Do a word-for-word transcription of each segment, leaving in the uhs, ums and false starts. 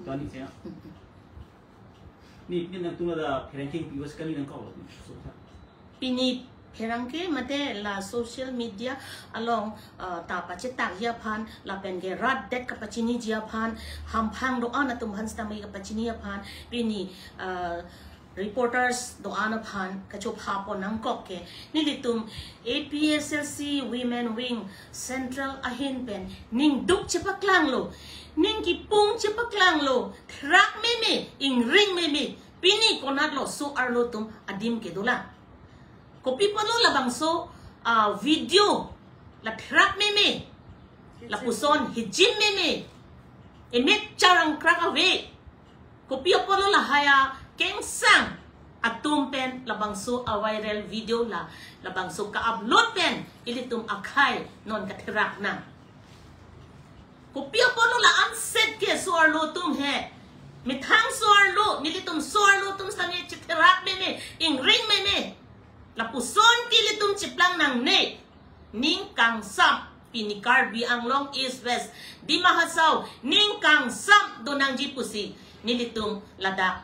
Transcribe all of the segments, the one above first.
ตอนนี้ใช่ไหมนี่นี่นักตัวเราเพลงคิงพิวส์กันนี่นักเขาปีนี้เพลงคิงมาเดลาโซเชียลมีเดียอลองตาปัจจิตากยาพันลาเป็นเกรัดเด็กกับปัจจินียาพันฮัมพังโดอานะตุมพันสตามีกับปัจจินียาพันปีนี้ reporters โดอานะพันกระจกพาปนังกอกเกนี่ลิตุม A P S L C Women Wing Central อาหินเป็นนิ่งดุกเฉพาะกลางโลนิ่งกีปุงเฉพาะกลางโลทรักไม่มีอิงริงไม่มีปีนี้คนนัดโลสูอาร์โลตุมอดิมเกดูละKopi palo labang so uh, video la track meme la puson hijim meme emek charang crack away kopi palo la haya keng sang atum pen labang so a viral video la labang so ka upload pen ilitum akai non ka track na kopi palo la unset ke so arlo tum he mithang so arlo militum so arlo tum sa ni track meme ing ring meme la puson kilitum ciplang nang ne ning kang sam pinikarbi ang long east west di mahasaw ning kang sam do nang jipusi nilitum lada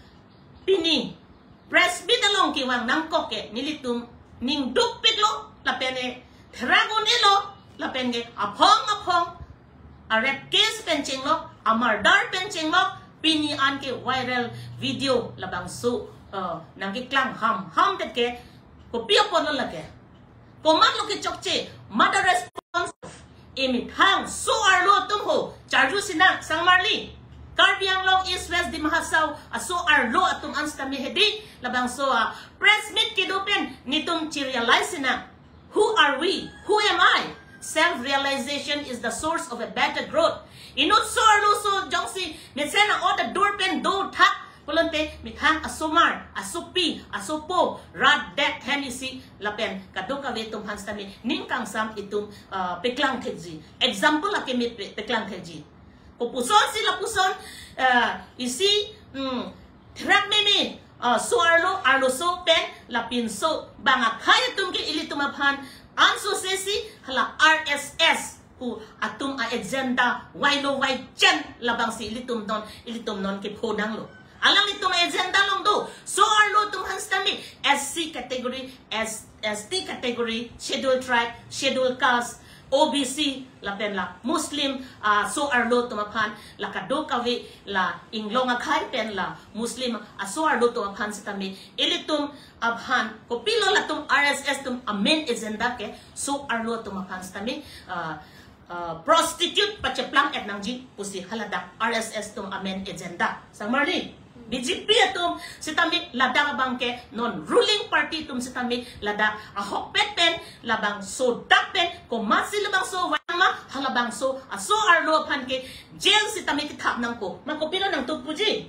pini press bidalong kiwang nang koke nilitum ning dukpiglo la pene dragon elo la penge apong apong aret case penchinglo amardar penchinglo pini an ke viral video labang su uh, nang kiklang ham ham tet ke Kopiya po lang lagi. Kuman lo ki chokche, mother response. Imi hang so arlo tumho. Charju sinak sang marli. Karbiang long east west di mahasaw. Aso arlo atum anstami hedi. Labang so a press meet kidupen nitum chi realize sinak. Who are we? Who am I? Self-realization is the source of a better growth. Inut so arlo so jongsi. Mitsena o the doorpen do tak. Kulante mithang asumar asupi asupo rad det henisi lapen kaduka vetum hanstami ningkang sam itum uh, peklang theji example akemit peklang theji pupuson sila puson uh, isi um, trak meme uh, suarlo arlo so pen lapin so banga kaya tumki ilitumaphan anso sesi hala R S S ku atum a agenda wailo wai chen labang si ilitum don ilitum non ke podang lo alang itong agenda long do. So arlo itong hanstami S C category, S, ST category, scheduled tribe, scheduled caste, O B C, lapen la Muslim, uh, so arlo tumapan, la kadokawi, la inglong akay pen la Muslim, uh, so arlo tumapan sa tami, ilitum abhan, kopilo la tum R S S tum amen agenda ke, so arlo tumapan sa tami, uh, uh, prostitute pachaplang et nangji, pusi halada R S S tum amen agenda. Sang Marlene. B J P atum sitami lada bangke non ruling party tum sitami lada ahok pen labang so pen komasi labang so wama halabang so aso arlo pan ke jail sitami kitap nang ko makopino nang tupuji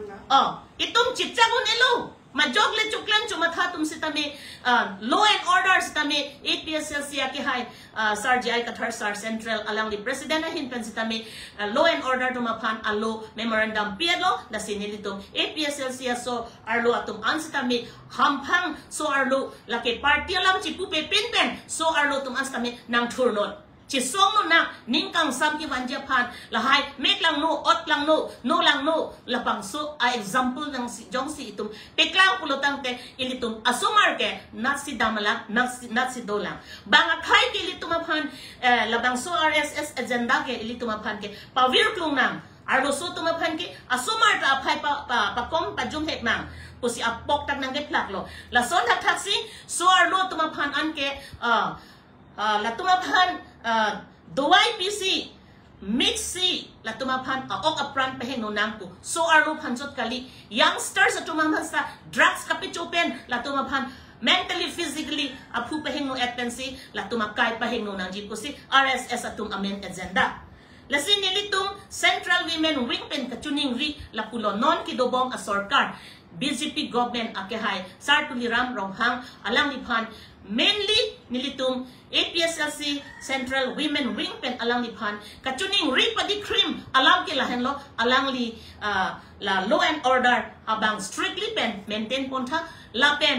oh itum chichagun elo majogle chuklan chumatha tum sitami uh, law and order sitami A P S L C ki hai uh, Sar G I Kathar Sar Central alang di president na hinpen sitami uh, law and order tumapan alo memorandum pielo na sinilito A P S L C so arlo atum an sitami hampang so arlo laki party alam chipu pepin pen so arlo tum an sitami nang turnon Chisong na ningkang sam ki wanja pan lahay make lang no ot lang no no lang no lapang so a example ng si jong si itum peklang pulutang te ilitum asumar ke not si damala not si not si dolang banga khai ke ilitum pan eh, labang so R S S agenda ke ilitum pan ke pawir klung nang arlo so tumapan ke asumar ta phai pa pa pa kom pa jum hek nang pusi apok tak nang ke plak lo la son hak taksi so arlo tumapan an ke uh, uh, la tumapan Uh, Dawai P C Mix C la tumapan a ok apran peheng no nampo so arlo pansot kali youngsters at tumapan sa drugs kapichupen la tumapan mentally physically apu peheng no etpensi la tumakay peheng no nang jipo si R S S atum amen agenda lasin nilitong Central Women Wing pen kachuning ri la pulo non kidobong a sorkar B J P government akehay sar tuliram ronghang alang lipan mainly nilitum A P S L C Central Women Wing pen alang lipan kachuning ripa di krim alam ke lahen lo alang li uh, la law and order abang strictly pen maintain ponta la pen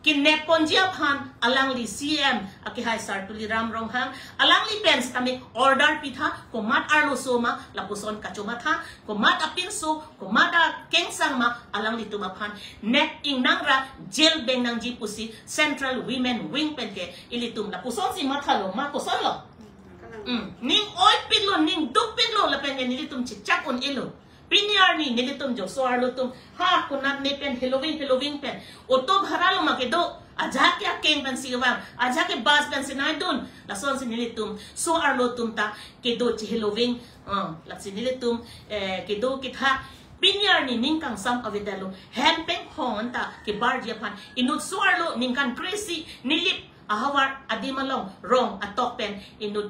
kinepon dia phan alang li C M akihai sartuli ram rong hang alang li pens kami order pitha komat arlo soma lapuson kachuma tha komat apin so komada kengsang ma alang li tuma phan net ing nangra jail beng nang ji pusi Central Women Wing penke ilitum lapuson si mathalo ma koson lo mm ning oi pinlo ning duk pinlo la pen ilitum chichak on ilo Pinyar ni nilitum jo soar lutum ha kunat ne pen Halloween Halloween pen otob haralo makedo aja ke ken pen siwang aja ke bas pen sinai dun la son sin nilitum soar lutum ta kedo chi Halloween ah la sin nilitum eh kedo kitha Pinyar ni ningkang sam avedalo handpeng hon ta ke bar dia pan inut soar lo ningkan crazy nilip ahawar adimalong rong atok pen inut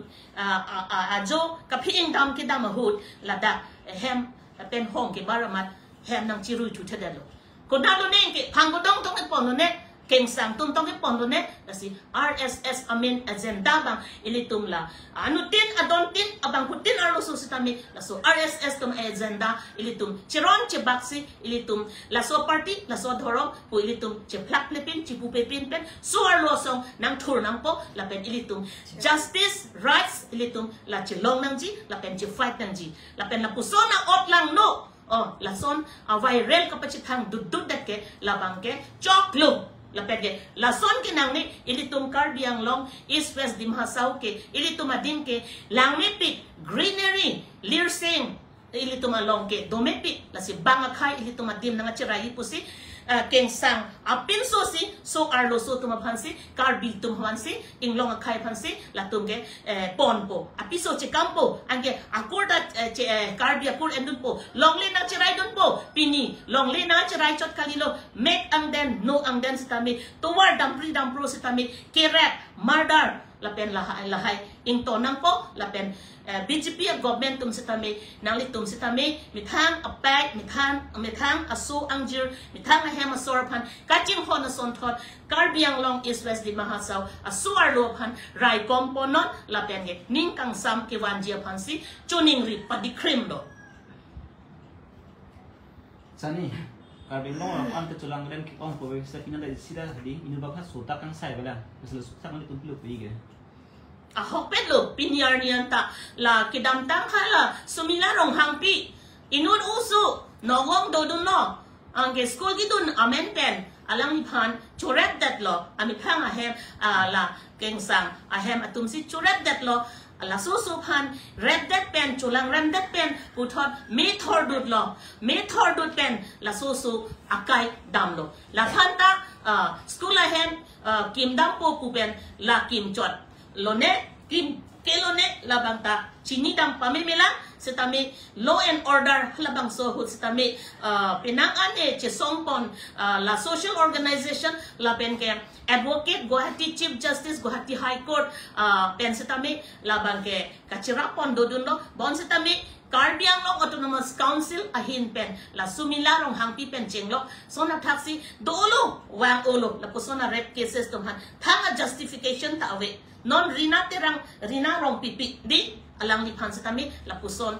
ajo kapiing dam kidam hut lada hemเป็นห้องเก็บบารมัดแฮมนังจิรุยจุดเทเดลคนนั้นตัวนี้เก็บพังก็ต้องต้องให้ปอนตัวนี้เก่งสั่งตุ้มต้องให้ปอนตัวนี้แต่สิ R S S อเมน agenda บางอิลิตุมละอนุตินอดอนตินอบางคุตินอารุสุสิตามีละโซ R S S ตุม agenda อิลิตุมเชรอนเชบักซีอิลิตุมละโซปาร์ตี้ละโซดอรอมผู้อิลิตุมเชพลักเลปินเชปูเปปินเป็นส่วนโลซองนังทูร์นังโปละเป็นอิลิตุม justice rights อิลิตุมละเชลองนังจีละเป็นเชไฟต์นังจีละเป็นละปุโซนาอดลังโนoh lason a viral kapachithang dudud dat ke labang ke choklum lapet ke lason ke nang ni ilitum karbiang long east west dimhasau ke ilitum adin ke langni pik greenery lirsing ilitum along ke domepi lasi bangakai ilitum adim nang chirai pusi keng sang apin so si so arlo so tuma phansi karbi tum hansi inglong akai phansi latum ke pon po apiso che kampo ange akorda che karbi akur endun po longle na chirai don po pini longle na chirai chot kalilo make ang den no ang den sitami towar dampri dampro sitami kerap murder lapen lahai lahai ing tonang po lapen B J P government tum sitami nangli tum sitami mithang apak mithang mithang asu angjir mithang hem asorpan kachim hon ason thot karbiang long east west di mahasau asu arlo phan rai komponon lapen ge ning kang sam ke wanjia phansi chuning ri padi krim do sani karbiang long am te chulang len ki ong po sa pinala sida di inu bakha sota kang sai bala masal sota kang litum pilu pigi ahok pedlo pinyar niyan ta la kidamtang hala sumila rong hangpi inun usu nogong dodun no angge school gidun amen pen alang ni phan choret dat lo ami phang ahem la kengsang ahem atum si choret dat lo la so so phan red dat pen chulang ram dat pen puthot me thor dut lo me thor dut pen la so so akai dam lo la phan ta school ahem kim dam po pu pen la kim chot lone kim kelone labang ta chini dam pamimila setami law and order labang so hut setami pinangan e che songpon la social organization la pen ke advocate Guwahati Chief Justice Guwahati High Court pen setami labang ke kachirapon dodun lo bon setami Karbiang Long Autonomous Council ahin pen la sumila rong hangpi pen chenglok sona taxi dolo wang olo la posona rape cases tumhan thanga justification ta awe non rina terang rina rong pipi di alang ni phan satami la puson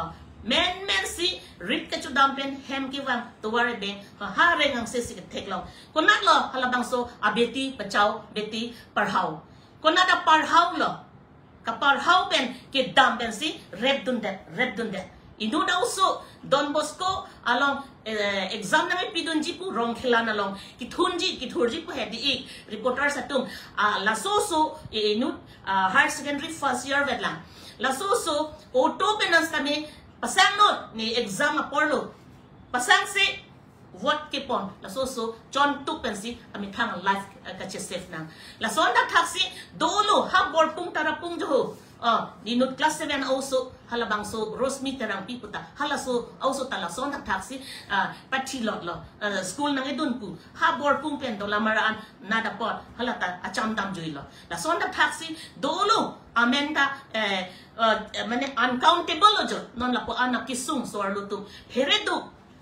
men men si rit ka chudam pen hem ki wang tuware beng ha reng ang se si theklong konat lo halabang so abeti pachao beti parhau konat a parhau lo kapar how pen ke dam pen si red dun that red dun that inu da uso Don Bosco along exam na pidun ji pu rong khilan along ki thunji ki thurji pu hedi ik reporter satum la so so inu higher secondary first year vetlang la so so auto penans kami pasang not ni exam apollo pasang se vote ke pon la so so John tuk pensi ami thang life ka che safe nang la son da taxi dolo ha bor pung tara pung jo ah dinut class seven also halabang so rosmi terang piputa hala so also tala son da taxi ah pathi lot lo school nang edun pu ha bor pung pen to lamaraan nada pot halata acham dam joi lo la son da taxi dolo amenda eh mane uncountable jo non la po anak kisung so arlutum heredu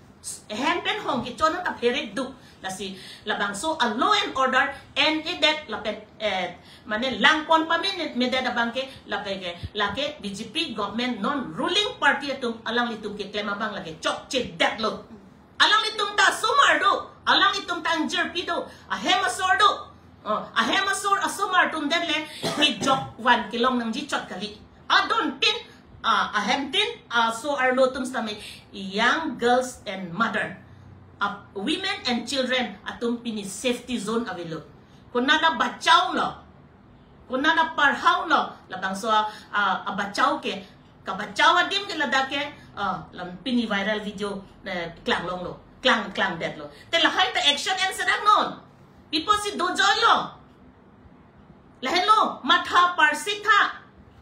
handpen hong ki chona ta pherik du lasi labang so a law and order and that lapet eh mane langpon pa minute me da bangke lapeke lake B J P government non ruling party atum alang litum ke klema bang lage chok che dat lo alang litum ta sumar do alang itong tang jerpido a hemasor do oh a hemasor asumar tum den le ki jok wan kilong nang ji chot kali adon tin a hemtin a so arlo tum stame young girls and mother uh, women and children atum pini safety zone avelo kunada bachaw lo kunada parhaw lo labang so uh, a bachaw ke ka bachaw adim ke ladake uh, lam pini viral video uh, klang long lo klang klang det lo te lahay ta action and sedang non people si dojo lo lahelo matha parsitha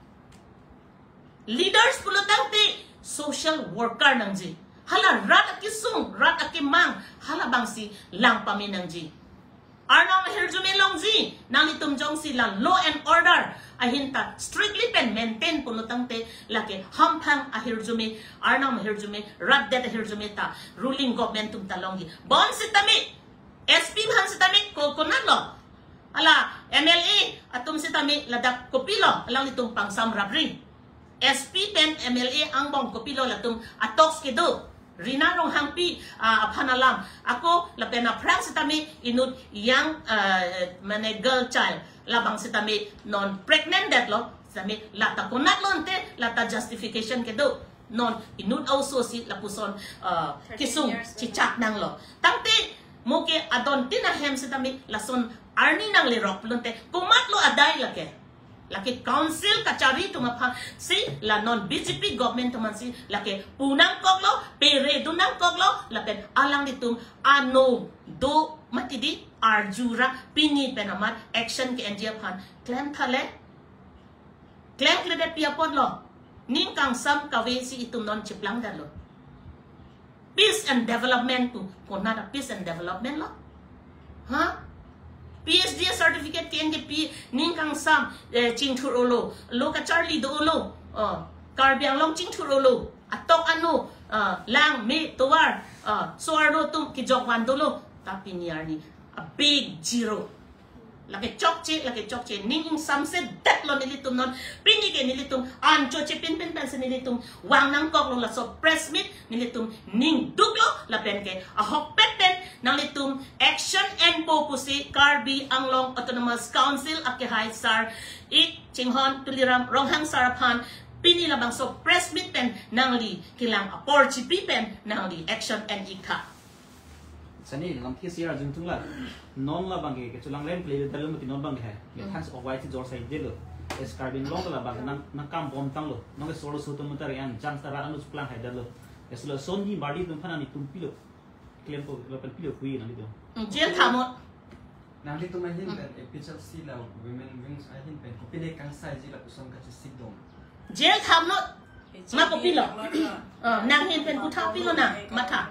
leaders pulutang ti social worker nang ji hala rat akisung rat akimang hala bang si lang paminang ji arnong hirjume long ji nang itum jong si la law and order ahinta strictly pen maintain pulutang te laki hampang ahirjume arnong hirjume rat det hirjume ta ruling government tum talong gi bon si tami S P han si tami ko kunat lo ala M L A atum si tami ladak kopilo alang itum pang sam rabri S P pen M L A ang bong kopilo latum atoks kedo rina rong hangpi uh, apanalam ako lapen na prang sitami inut yang uh, mane girl child labang sitami non pregnant that lo sitami lata kunat lonte lata justification kedo non inut also si lapuson uh, kisung chichak nang lo tangti muke adon tinahem sitami lason arni nang lirok lonte kumat lo aday lake laki council kachari tumapa si la non B J P government tuman si laki punang koglo pere dunang koglo lapen alang ditum ano do matidi arjura pini penamat action ke endia phan claim thale claim klede pia pod lo ning kang sam kawe si itum non chiplang dalo peace and development tu konada peace and development lo ha P H D certificate K N D P ning kang sam ching thurolo lo ka Charlie do lo uh karbiang long ching thurolo atok ano uh, lang me towar uh, so arno tum ki jokwan do lo tapi niar ni a big zero laki chokche laki chokche ning sam se dat lo nilitum non pini ke nilitum an choche pin pin pen se nilitum wang nang kok lo la so press meet nilitum ning duglo la pen ke a hok pet pen nang litum action and focus Karbi Anglong Autonomous Council akihai sar ik chinghon tuliram ronghang sarapan pinilabang so press meet pen nang li kilang aporchi pen nang li action and ikha sani lam ki sira jung tung la non la bang ke chulang lem play dalum ti non bang hai me khans of white jor sai de lo es carbon long la bang nang nang kam bom tang lo nong ke solo su tum tar yan jang tara anu plan hai dal lo es lo son di badi tum phana ni tum pilo claim ko la pel pilo kui nang li do jel thamot nang li tum hin pen episode si la women wings I hin pen ko pile kang sai ji la puson ka chi sik dong jel thamot ma ko pilo nang hin pen ku thap pilo na matha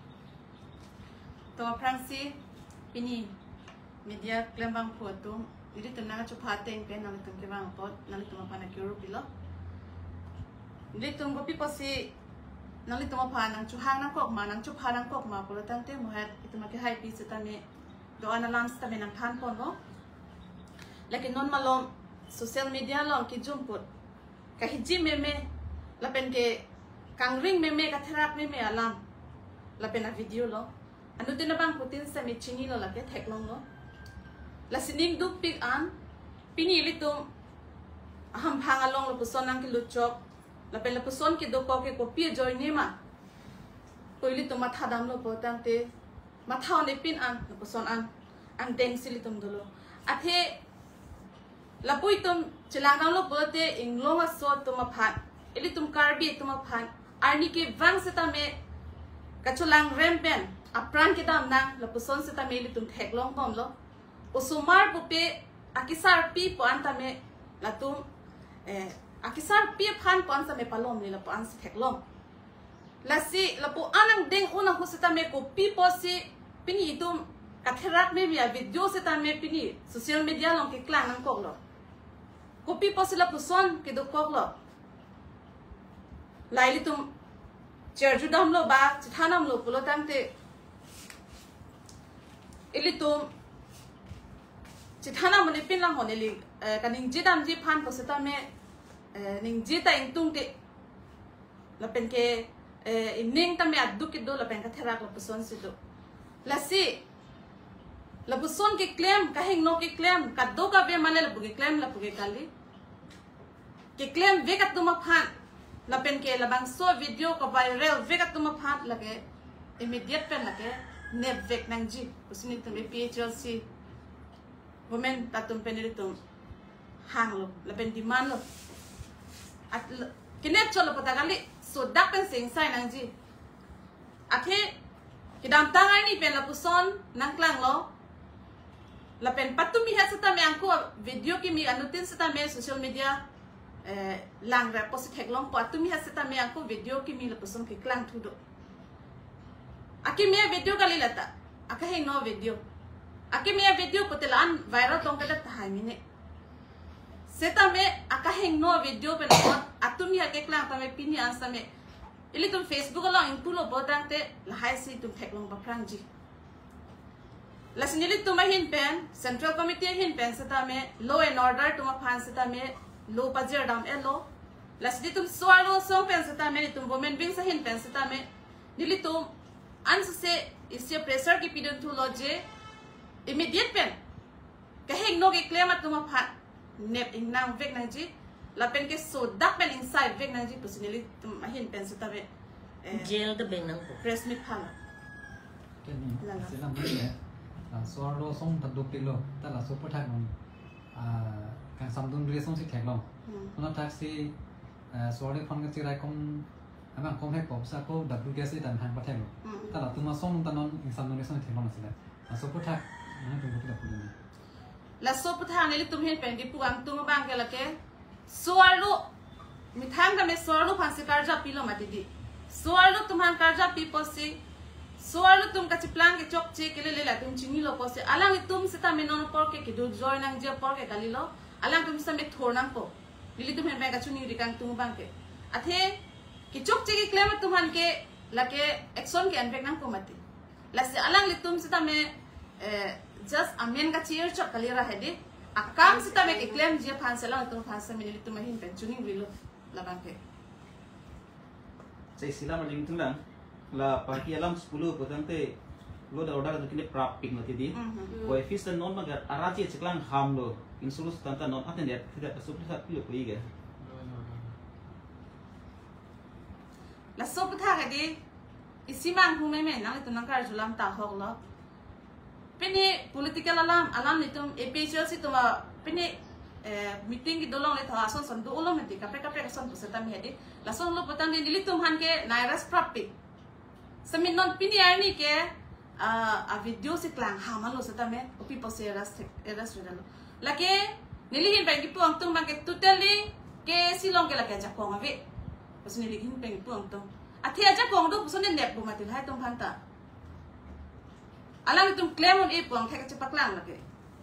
ตัวพรังซีปีนี้มีเดียเคลมบางขวดตุ้มนี่ดิตุนนักจุพาเต็งเป็นนั่นตุนเคลมบางปอดนั่นตุนมาพานักยูโรปีละนี่ตุนก็ปีพอซีนั่นตุนมาพานังจุหางนังกอกมานังจุพานังกอกมาพลตั้งเต้มหัดituมาแค่ให้ปีสุดท้ายนี้โดยอนาลันส์แต่เป็นนังทานปนบ่แล้วก็นนมาลงโซเชียลมีเดียลองกิจุ่มปุดก็ฮิจิเมเมแล้วเป็นเกกังริงเมเมกับเทราบเมเมอลัมแล้วเป็นวิดีโอล้anu din na bang putin sa michingi lo laki tek long lo la sining duk pig an pinili tum ham phangalong lo puson nang ki luchok la pel puson ki do ko ke ko pi joy ni ma poili tum matha dam lo potang te matha ne pin an lo puson an ang deng sili tum dolo athe la pui tum chilang nang lo pote inglong a so tum phan eli tum karbi tum phan arni ke wang se ta me kachulang rempen apran kita nang lapuson sa tamili tum theklong pom lo usumar pupe akisar pi pon tame latum eh akisar pi phan pon sa me palom ni lapuan sa theklong lasi lapu anang ding unang husita me ko pi posi pini itum katherak me via video sa tame pini social media long ki klang nang kok lo ko pi posi lapuson ki do kok lo laili tum cherju dam lo ba chithanam lo pulo tangte ili tum chithana mone pin lang hone li kaning jidam ji phan ko seta me ning jita ing tung ke la pen ke in ning ta me addu ki do la pen ka thera ko puson si do lasi labuson ke claim kahing no ke claim kaddo ka be male labu ke claim labu ke kali ke claim ve kat tuma phan lapen ke labang so video ko viral ve kat tuma phan lage immediate pen lage ne vek nang ji usni tum P H L C women tatum pen tum hang lo lapen demand lo at kinet cholo patagali so dak pen sing sai nang ji akhe kidam tangai ni pen lapuson nang klang lo lapen patumi ha sata me angko video ki mi anutin sata me social media eh lang ra post heklong patumi ha sata me angko video ki mi lapuson ki klang thudo aki me video kali lata akahe no video aki me video potelan viral tong kada thai mine seta me akahe no video pe lakon atumi ha ke klang ta me pini ansa me ili tum Facebook lo impulo bodang te lahai si tum heklong ba prangji Lasinili tuma hin pen Central Committee hin pen seta me law and order tuma phan seta me law pajir dam elo lasidi tum swalo so pen seta me tum women wing sa hin pen seta me nili tum ans se isya pressure ki pidon thu loje immediate pen kaheng no ke claim at tuma phan nep in nang vek nang ji la pen ke so dak pen inside vek nang ji pusinili tum hin pen seta me jail the beng nang press meet phala Sila muli suara song tak dua kilo, tak lah super tak non. Kan samdun dua song si tak long. Kalau tak si suara kon kan si rai kom, apa kom hek pop sa ko W G S dan hang patek lo. Tak lah tu mas song tak non, samdun dua song tak long sila. Super tak, mana tu kita pun ini. La super tak ni tu mungkin pendi puang tu mabang ke lake. Suara mithang kami suara pansi kerja pilo mati di. Suara tu mah kerja people si. Soalu tum kasi plan ke chok che ke le la tum chini lo pose alang tum sita me non por ke ke do join nang je por ke kali lo alang tum sa me thor nang ko lili tum he ka chuni ri kang tum bang ke athe ke chok che ke claim tum han ke la ke action ke anbek nang ko mati la se alang li tum sita me just amen ka cheer chok kali ra hedi akam sita me ke claim je phan se lang tum phan sa me lili tum hin pen chuni ri lo la bang ke Saya sila maling tunglang la pagi alam sepuluh potong te lo da order tu kini praping nanti di boy fish dan non magar araji ceklang ham lo insulus tanta non aten dia tidak super sat pilo koi ga la so putha ga di isimang hu me me nang tu nang kar julam ta hok lo pini political alam alam ni tum A P H L C tu ma pini meeting ki dolong le tha son son do ulo meti kapre kapre son pusata mi hedi la son lo potang ni li tum han ke nairas prapi Samin non pini arni ke a video si klang hamalo sa tame o people say eras eras redalo lake nilihin bangi puang tung bangke totally ke silong ke lake aja kong ave pas nilihin bangi puang tung athi aja kong do puson net bu matil hai tung phanta alang tum claim on e puang thek chapak lang lake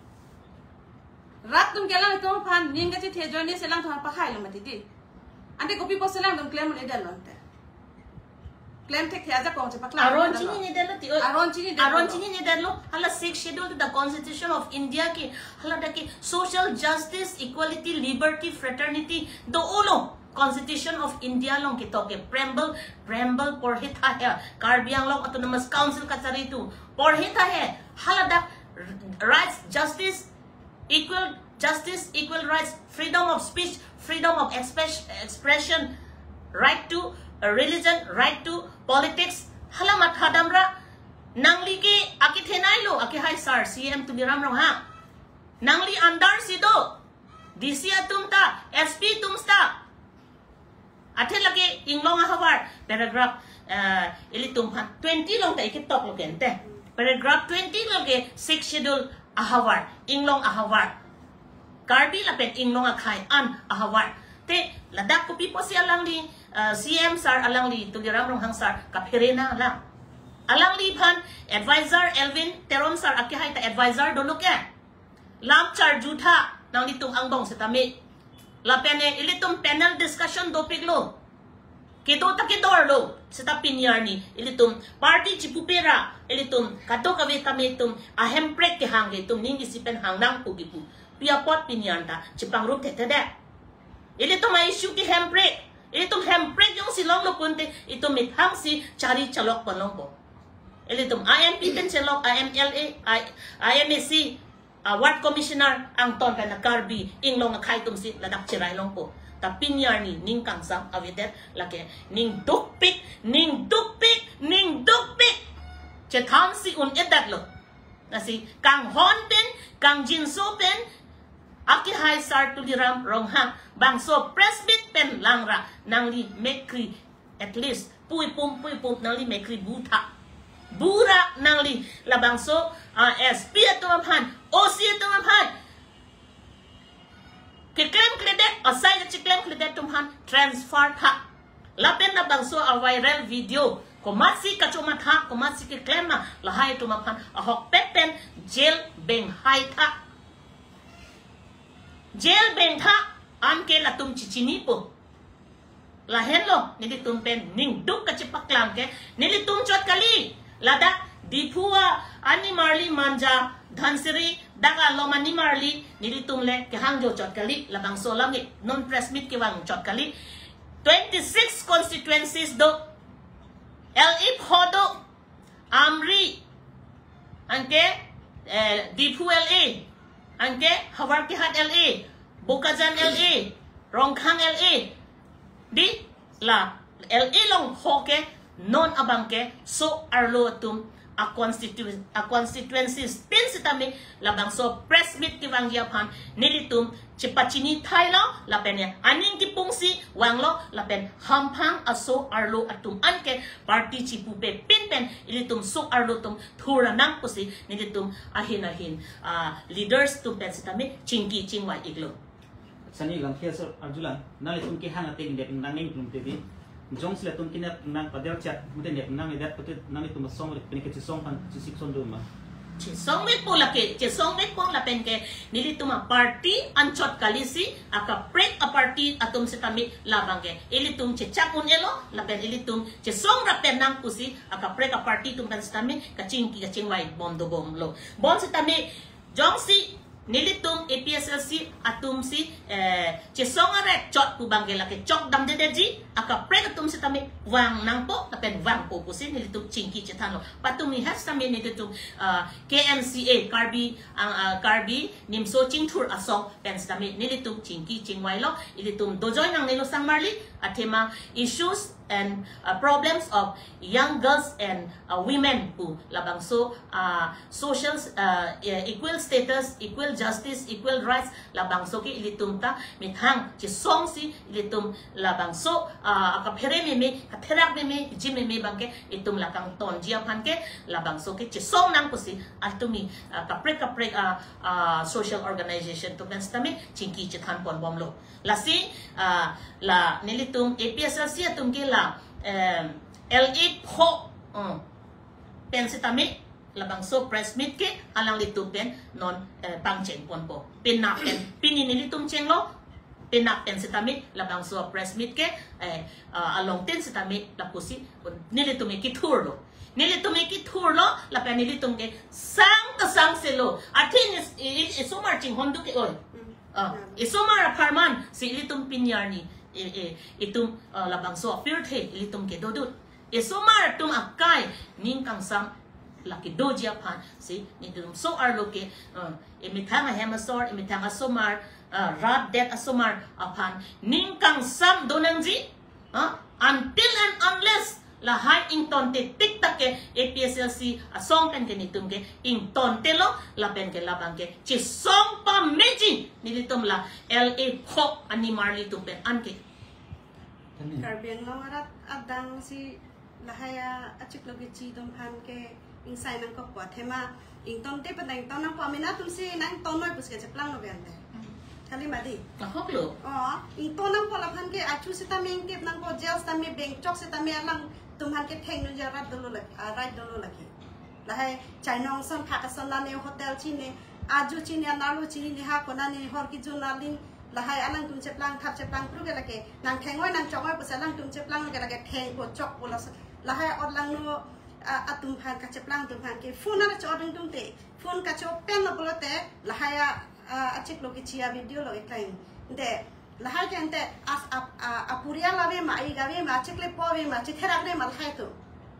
rat tum kelang tum phan ninga chi the join ni selang thon pa khai lo mati di ante ko people selang tum claim on e dalon te Claim take aja kong cepak lang. Aron chini ni dalo ti. Aron chini dalo. Aron chini ni dalo. Hala sixth schedule to the Constitution of India ki hala daki social justice, equality, liberty, fraternity. Do ulo Constitution of India long ki toke preamble preamble por hita hai. Karbiang long Autonomous Council ka chari tu. Por hita hai. Hala dak rights, justice, equal justice, equal rights, freedom of speech, freedom of expression, right to religion, right to politics. Halamat hadamra nangli ke aki thenai lo aki hai sir C M tu diram rong ha nangli andar sido D C atum ta S P tum sta athe lage inglong hawar paragraph ilitum phan twenty long ta ikitok lo kente paragraph twenty lage sixth schedule ahawar inglong ahawar karbi lapet inglong akhai an ahawar te ladak ko pipo si alang li C M sar alang li tu diram rong hang sar kapirena lang alang li phan advisor Elvin Teron sar akihai ta advisor dolo ke lam char jutha nang li tung angdong setame la pene ilitum panel discussion do piglo kito takidor lo seta pinyar ni ilitum party chipupera ilitum kato kave kametum ahem prek ke hang tum ningi sipen hang nang pugipu pia pot pinyanta chipang rup tete de ilitum ai issue ki hem prek Ito hemprek yung silong lo punte ito mithang si chari chalok panong po. Ilitum I M P pen celok I M L A I M A C Ward Commissioner ang ton ka na karbi inglong na kay tum si ladak chiray long po. Tapinyar ni ning kangsam awidet laki ning dukpik ning dukpik ning dukpik. Chetang si un edat lo. Nasi kang hon pen kang jinso pen aki hai sar tu diram rong hang bangso presbit pen langra nang li mekri at least pui pum pui pum nang li mekri buta bura nang li labangso uh, S P atau amhan O C atau amhan kiklem kledet asai ke kiklem kledet tumhan transfer tha lapen na bangso a viral video ko masi ka cuma tha ko masi kiklem na lahai tumhan ahok pepen jail beng hai tha jail beng tha am ke latum cicini po lahen lo nili tumpen ning duk ka cipaklam ke nili tum chot kali lada dipua ani marli manja dhansiri daga loma ni marli nili tumle ke hangjo chot kali labang solam ni non press meet ke wang chot kali twenty-six constituencies do L E phodo amri angke eh, dipu L A angke hawar ke hat L A Bukazan L A Rongkhang L A di la L A long hoke non abangke so arlo tum a constituency a constituencies pin sitami labang so press meet ki wang yapan nilitum chipachini thailo lapene aning ki pungsi wanglo lapen hampang aso arlo atum anke party chipupe pin pen ilitum so arlo tum thura nang pusi nilitum ahin ahin uh, leaders tum pen sitami chingki chingwai iglo Sani lang kaya sa Arjulan, nalitum ki hang ating dep nang ning plum tv. Jong sila tum kinap nang pader chat, mute dep nang edat putut nang itu masong lik penik song pan sisik son duma. Ci song met po laki, ci song met po lapen ke nilitum a party anchot kalisi aka break a party atum setami labang ke. Ilitum ci chapun elo lapen ilitum ci song rapen nang pusi aka break a party tum kan setami kacing ki kacing wai bom do bom lo. Bom setami jong si nilitum A P S L C atum si eh cesonga rek chot pu banggela ke chok dam de deji aka prek atum si tami wang nang po tapen wang po pusin nilitum cingki cetano patum ni has tami nilitum uh, K M C A karbi ang uh, karbi nimso cingthur asong pen tami nilitum cingki cingwai lo ilitum dojoy nang nilo sang marli atema issues and uh, problems of young girls and uh, women who labang so uh, social uh, equal status, equal justice, equal rights labang so ki ilitum ta mithang chi song si ilitum labang so uh, akaphere me me katherak me me jim me me bangke itum lakang ton jia phan ke labang so ki chi song nang pusi atumi uh, kaprek kaprek uh, uh, social organization to penstami chingki chithan pon bomlo lasi uh, la nilitum A P S L C atum ke la um, L A pho um, pen sitami labang so press meet ke alang litum pen non uh, pangcheng pon po pinak pen pinin nilitum cheng lo pinak pen sitami labang so press meet ke eh, uh, along ten sitami lapusi nilitum ke tour lo nilitum ke tour lo la pen nilitum ke sang ta sang selo atin is is, is so marching hondu ke oi uh, isomar parman si ilitum pinyar ni e, e, itum uh, labang so pirte ilitum ke dodut isomar tum akai ning kangsam laki dojia pan si nitum so arlo ke uh, imitanga hemasor imitanga somar uh, rad det asomar apan ning kangsam donangji uh, until and unless la hai ing ton te tik tak ke A P S L C asong kan ke nitum ke ing ton te lo la pen ke labang ke chi song pa meji nilitum la L A pho ani marli tu pen an ke Karbiang lo arat adang si lahaya achik logi chi dom han ke ing sai nang ko kwa thema ing ton te pandang ton nang pamina tum si nang ton noi pus ke chaplang lo ben de kali madi ka hok lo oh ing ton nang pola phan ke achu si tameng tip nang ko jail tami bank chok si tami alang tumhan ke theng nu jarat dolo lak right dolo laki lahai chainong son phakason la ne hotel chi ne aju chi ne nalu chi ne ha kona ne hor ki junalin lahai alang tum cheplang thap cheplang pru ke lake nang thengoi nang chongoi pusalang tum cheplang ke lake theng ko chok pola lahai odlang no atum phan ka cheplang tum phan ke phone na choding tum te phone ka chop pen no bolote lahai achik logi chia video lo eklain de lahai ke ante as apuria lave ma ai gave ma chikle pove ma chithera gre mal hai to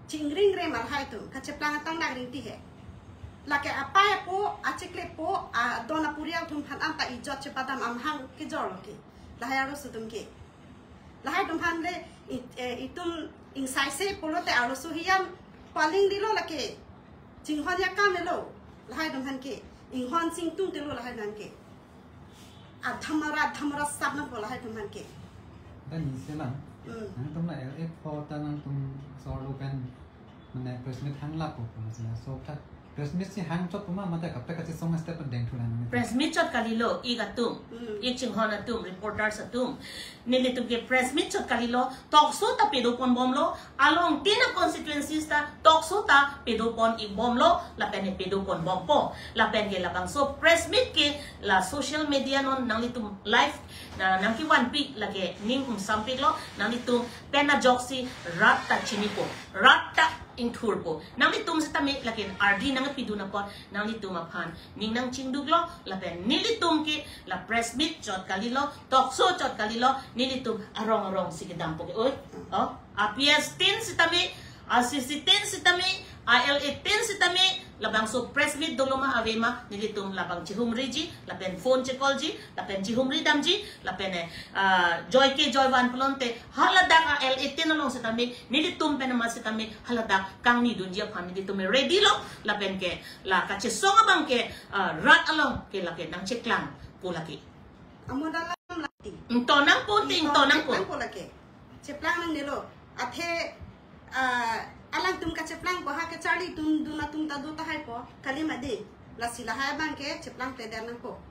chingring re mal hai tu ka cheplang tang dang ring ti he la ke apa po achekle po a dona puria tum phan am ta ijot che padam am hang ke jor ke la ha ro su tum ke la ha tum phan le itum ing sai se polo te aro su hiam paling di lo la ke ching hon ya kam le lo la ha tum phan ke ing hon sing tung te lo la ha nan ke a thamara thamara sab na po la ha tum phan ke dan ni selang nang tum la e po ta nang tum so lo kan mana presmit hang la ko ko sila so ta presmit si hang chot ma ma ta ka ta ka si song step deng thu lan press meet chot kalilo iga tum ik ching hona tum reporter sa tum nili tum ke press meet chot kalilo talk so ta pedo pon bom lo along tina constituencies ta talk so ta pedo pon i bom lo la pen pedo pon bom po la pen ke la bang so press meet ke la social media non nang li tum live na nang ki one pic la ke ning um sampik lo nang li tum pena joksi rat ta chinipo rat ta in turbo nang li tum sa tami lakin R D nang pidu na po nang li tum aphan ning nang chingdug lo la pen nili tum ki la press meet chot kalilo talk show chot kalilo nili tum arong arong sige dampo ke oy oh A P S ten sa tami A C C ten sa tami I L A ten sa tami labang so press meet doloma avema nili tum labang chihumri ji la pen phone che call ji la pen chihumri dam ji la pen joy ke joy van plonte halada ka L A ten long sa tami nili tum pen ma sa tami halada kang ni dunja phan nili tum ready lo la pen ke la ka che songa bang ke rat along ke la ke nang cheklang pula ke amon dalam lati to nang po ting to nang po po la ke cheplang nang nilo athe alang tum ka cheplang ko ha ke charli tum duna tum ta du ta hai po kali ma de la sila hai bang ke cheplang te der nang ko